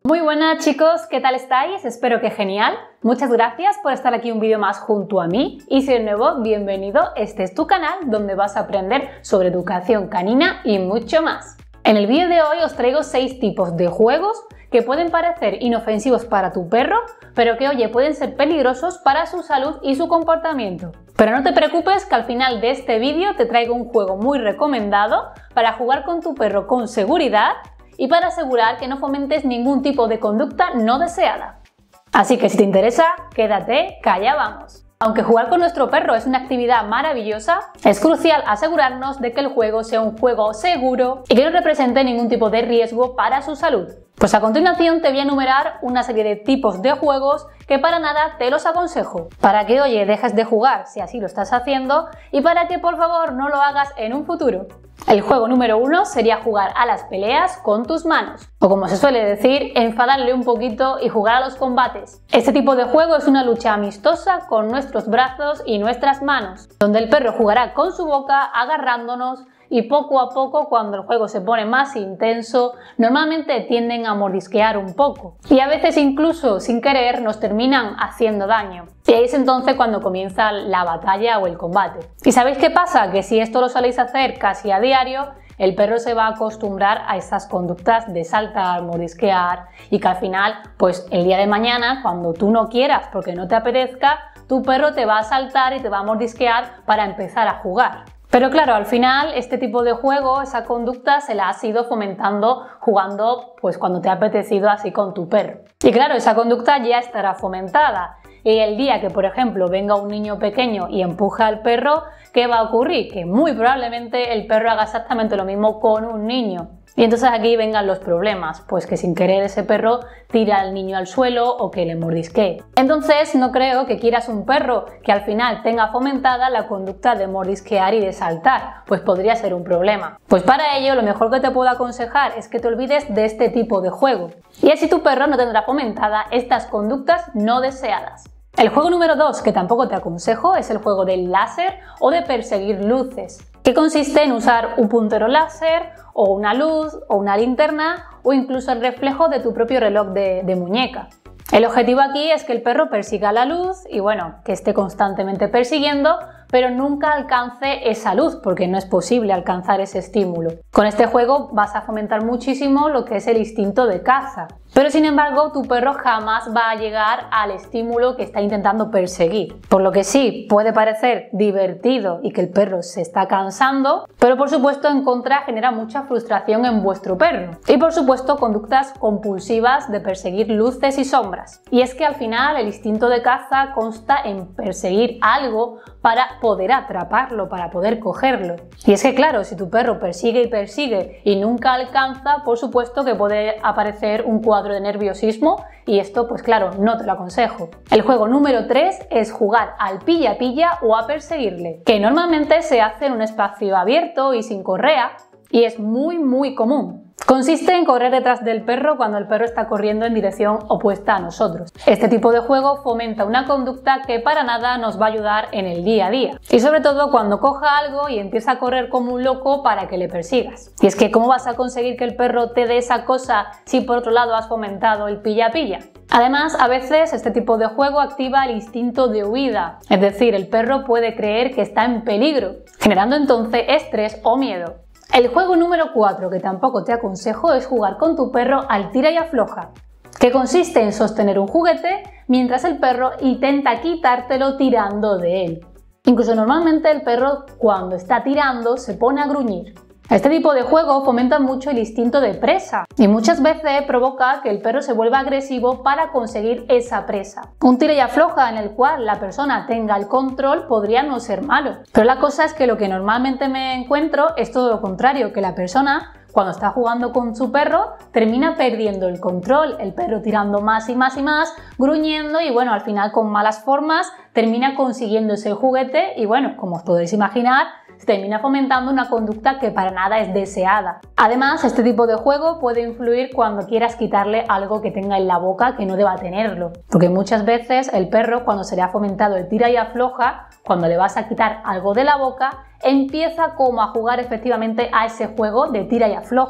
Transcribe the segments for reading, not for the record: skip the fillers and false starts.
Muy buenas chicos, ¿qué tal estáis? Espero que genial. Muchas gracias por estar aquí un vídeo más junto a mí y si eres nuevo, bienvenido. Este es tu canal donde vas a aprender sobre educación canina y mucho más. En el vídeo de hoy os traigo 6 tipos de juegos que pueden parecer inofensivos para tu perro, pero que oye, pueden ser peligrosos para su salud y su comportamiento. Pero no te preocupes que al final de este vídeo te traigo un juego muy recomendado para jugar con tu perro con seguridad y para asegurar que no fomentes ningún tipo de conducta no deseada. Así que si te interesa, quédate, que allá vamos. Aunque jugar con nuestro perro es una actividad maravillosa, es crucial asegurarnos de que el juego sea un juego seguro y que no represente ningún tipo de riesgo para su salud. Pues a continuación te voy a enumerar una serie de tipos de juegos que para nada te los aconsejo, para que oye, dejes de jugar si así lo estás haciendo y para que por favor no lo hagas en un futuro. El juego número 1 sería jugar a las peleas con tus manos, o como se suele decir, enfadarle un poquito y jugar a los combates. Este tipo de juego es una lucha amistosa con nuestros brazos y nuestras manos, donde el perro jugará con su boca agarrándonos y poco a poco, cuando el juego se pone más intenso, normalmente tienden a mordisquear un poco y a veces incluso sin querer nos terminan haciendo daño. Y ahí es entonces cuando comienza la batalla o el combate. ¿Y sabéis qué pasa? Que si esto lo soléis hacer casi a diario, el perro se va a acostumbrar a esas conductas de saltar, mordisquear y que al final, pues el día de mañana, cuando tú no quieras porque no te apetezca, tu perro te va a saltar y te va a mordisquear para empezar a jugar. Pero claro, al final este tipo de juego, esa conducta se la has ido fomentando jugando pues cuando te ha apetecido así con tu perro. Y claro, esa conducta ya estará fomentada. Y el día que, por ejemplo, venga un niño pequeño y empuje al perro, ¿qué va a ocurrir? Que muy probablemente el perro haga exactamente lo mismo con un niño. Y entonces aquí vengan los problemas, pues que sin querer ese perro tira al niño al suelo o que le mordisquee. Entonces no creo que quieras un perro que al final tenga fomentada la conducta de mordisquear y de saltar, pues podría ser un problema. Pues para ello lo mejor que te puedo aconsejar es que te olvides de este tipo de juego. Y así tu perro no tendrá fomentada estas conductas no deseadas. El juego número 2 que tampoco te aconsejo es el juego del láser o de perseguir luces, que consiste en usar un puntero láser o una luz o una linterna o incluso el reflejo de tu propio reloj de muñeca. El objetivo aquí es que el perro persiga la luz y bueno, que esté constantemente persiguiendo, pero nunca alcance esa luz porque no es posible alcanzar ese estímulo. Con este juego vas a fomentar muchísimo lo que es el instinto de caza, pero sin embargo tu perro jamás va a llegar al estímulo que está intentando perseguir. Por lo que sí, puede parecer divertido y que el perro se está cansando, pero por supuesto en contra genera mucha frustración en vuestro perro. Y por supuesto conductas compulsivas de perseguir luces y sombras. Y es que al final el instinto de caza consta en perseguir algo para poder atraparlo, para poder cogerlo. Y es que claro, si tu perro persigue y persigue y nunca alcanza, por supuesto que puede aparecer un cuadro de nerviosismo y esto pues claro, no te lo aconsejo. El juego número 3 es jugar al pilla-pilla o a perseguirle, que normalmente se hace en un espacio abierto y sin correa y es muy común. Consiste en correr detrás del perro cuando el perro está corriendo en dirección opuesta a nosotros. Este tipo de juego fomenta una conducta que para nada nos va a ayudar en el día a día. Y sobre todo cuando coja algo y empieza a correr como un loco para que le persigas. Y es que ¿cómo vas a conseguir que el perro te dé esa cosa si por otro lado has fomentado el pilla-pilla? Además, a veces este tipo de juego activa el instinto de huida, es decir, el perro puede creer que está en peligro, generando entonces estrés o miedo. El juego número 4 que tampoco te aconsejo es jugar con tu perro al tira y afloja, que consiste en sostener un juguete mientras el perro intenta quitártelo tirando de él. Incluso normalmente el perro cuando está tirando se pone a gruñir. Este tipo de juego fomenta mucho el instinto de presa y muchas veces provoca que el perro se vuelva agresivo para conseguir esa presa. Un tira y afloja en el cual la persona tenga el control podría no ser malo, pero la cosa es que lo que normalmente me encuentro es todo lo contrario, que la persona cuando está jugando con su perro termina perdiendo el control, el perro tirando más y más y más, gruñendo y bueno, al final con malas formas termina consiguiendo ese juguete y bueno, como os podéis imaginar, termina fomentando una conducta que para nada es deseada. Además, este tipo de juego puede influir cuando quieras quitarle algo que tenga en la boca que no deba tenerlo, porque muchas veces el perro, cuando se le ha fomentado el tira y afloja, cuando le vas a quitar algo de la boca, empieza como a jugar efectivamente a ese juego de tira y afloja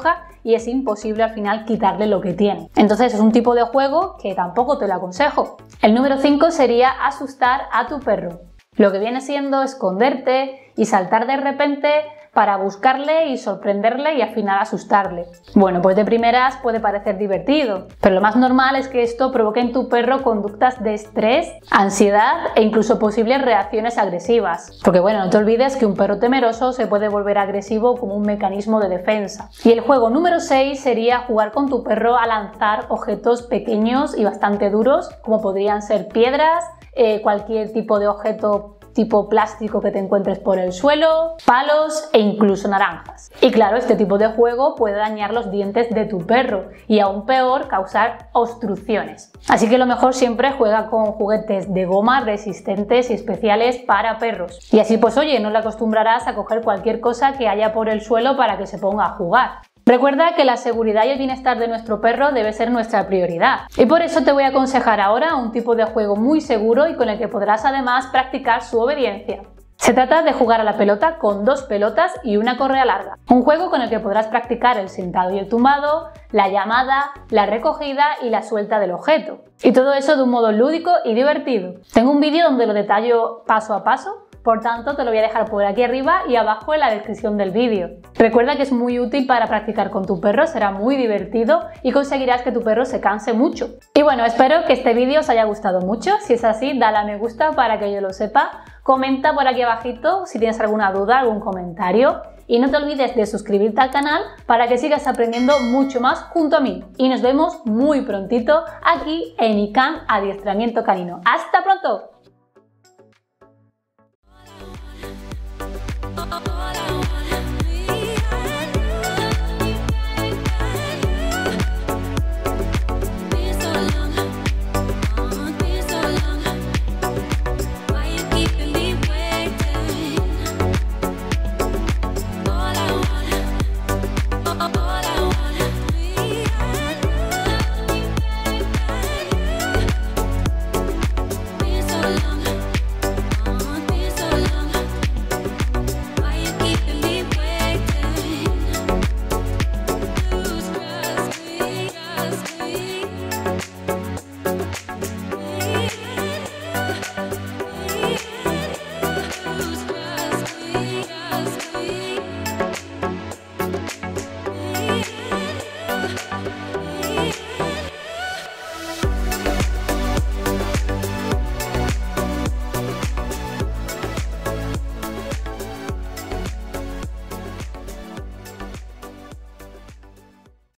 y es imposible al final quitarle lo que tiene. Entonces es un tipo de juego que tampoco te lo aconsejo. El número 5 sería asustar a tu perro. Lo que viene siendo esconderte y saltar de repente para buscarle y sorprenderle y al final asustarle. Bueno, pues de primeras puede parecer divertido, pero lo más normal es que esto provoque en tu perro conductas de estrés, ansiedad e incluso posibles reacciones agresivas. Porque bueno, no te olvides que un perro temeroso se puede volver agresivo como un mecanismo de defensa. Y el juego número 6 sería jugar con tu perro a lanzar objetos pequeños y bastante duros, como podrían ser piedras, cualquier tipo de objeto tipo plástico que te encuentres por el suelo, palos e incluso naranjas. Y claro, este tipo de juego puede dañar los dientes de tu perro y aún peor causar obstrucciones. Así que lo mejor siempre juega con juguetes de goma resistentes y especiales para perros. Y así pues oye, no le acostumbrarás a coger cualquier cosa que haya por el suelo para que se ponga a jugar. Recuerda que la seguridad y el bienestar de nuestro perro debe ser nuestra prioridad. Y por eso te voy a aconsejar ahora un tipo de juego muy seguro y con el que podrás además practicar su obediencia. Se trata de jugar a la pelota con 2 pelotas y una correa larga. Un juego con el que podrás practicar el sentado y el tumbado, la llamada, la recogida y la suelta del objeto. Y todo eso de un modo lúdico y divertido. Tengo un vídeo donde lo detallo paso a paso. Por tanto, te lo voy a dejar por aquí arriba y abajo en la descripción del vídeo. Recuerda que es muy útil para practicar con tu perro, será muy divertido y conseguirás que tu perro se canse mucho. Y bueno, espero que este vídeo os haya gustado mucho. Si es así, dale a me gusta para que yo lo sepa. Comenta por aquí abajito si tienes alguna duda, algún comentario. Y no te olvides de suscribirte al canal para que sigas aprendiendo mucho más junto a mí. Y nos vemos muy prontito aquí en ICANN Adiestramiento Canino. ¡Hasta pronto!